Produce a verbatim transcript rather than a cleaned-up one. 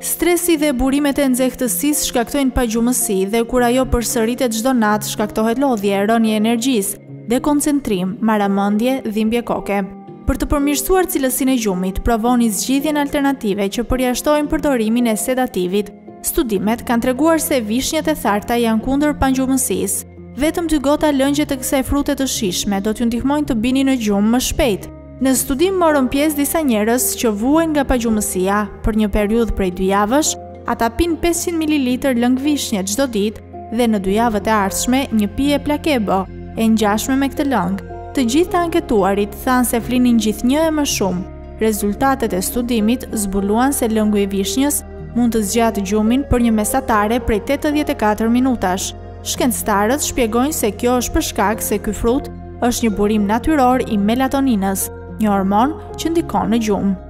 Stresi dhe burimet e nxehtësisë shkaktojnë pagjumësi dhe kur ajo përsëritet çdo natë shkaktohet lodhje, rënie energjisë, dekoncentrim, marramendje, dhimbje koke. Për të përmirësuar cilësinë e gjumit, provoni zgjidhjen alternative që përjashtojnë përdorimin e sedativit. Studimet kanë treguar se vishnjët e tharta janë kundër pagjumësisë. Vetëm dy gota lëngje të kësaj frute të shijshme do t'ju ndihmojnë të bini në gjumë më shpejt. Në studim morën pjesë disa njerëz që vuajnë nga pagjumësia. Për një periudhë prej dy javësh, ata pinë pesëqind mililitër lëng vishnje çdo ditë dhe në dy javët e ardhshme një pije placebo e ngjashme me këtë lëng. Të gjithë të anketuarit thanë se flinin gjithnjë e më shumë. Rezultatet e studimit zbuluan se lëngu i vishnjës mund të zgjatë gjumin për një mesatare prej tetëdhjetë e katër minutash. Shkencëtarët shpjegojnë se kjo është për shkak se ky frut është një burim natyror i melatoninës, një hormon që ndikon në gjumë.